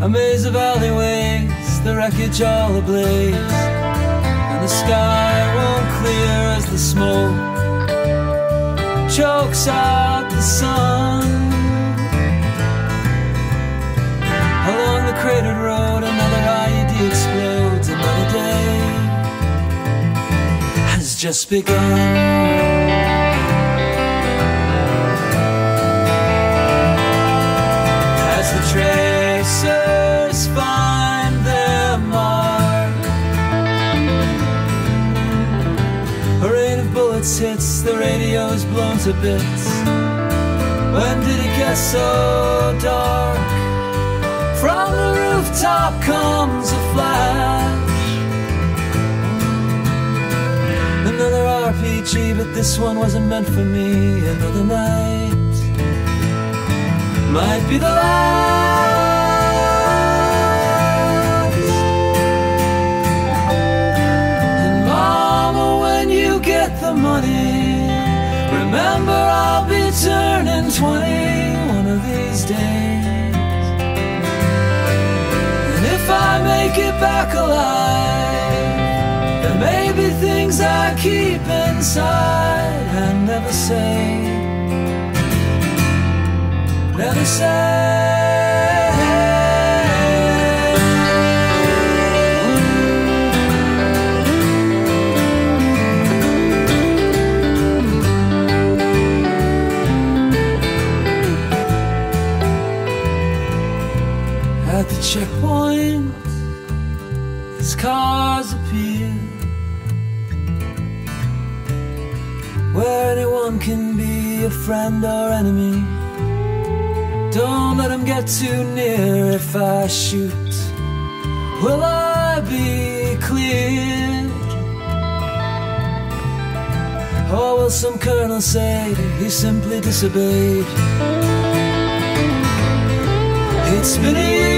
A maze of alleyways, the wreckage all ablaze, and the sky won't clear as the smoke chokes out the sun. Along the cratered road, another IED explodes. Another day has just begun. Tracers find their mark. A rain of bullets hits, the radio is blown to bits. When did it get so dark? From the rooftop comes a flash. Another RPG, but this one wasn't meant for me. Another night might be the last. And mama, when you get the money, remember I'll be turning 20 one of these days. And if I make it back alive, there may be things I keep inside and never say. Never say. At the checkpoint, as cars appear, where anyone can be a friend or enemy. Don't let him get too near. If I shoot, will I be cleared? Or will some colonel say he simply disobeyed? It's been a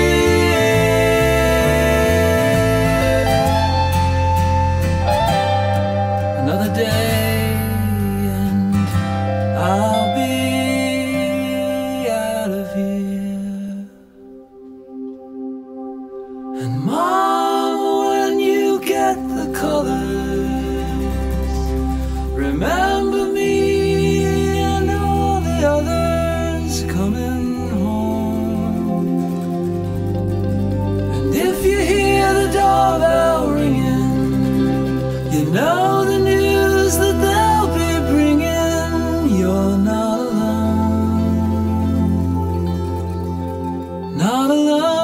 year, another day, and I'll be out of here. And Mom, when you get the colors, remember me and all the others coming home. And if you hear the doorbell ringing, you know the news that they'll be bringing. You're not alone. Not alone.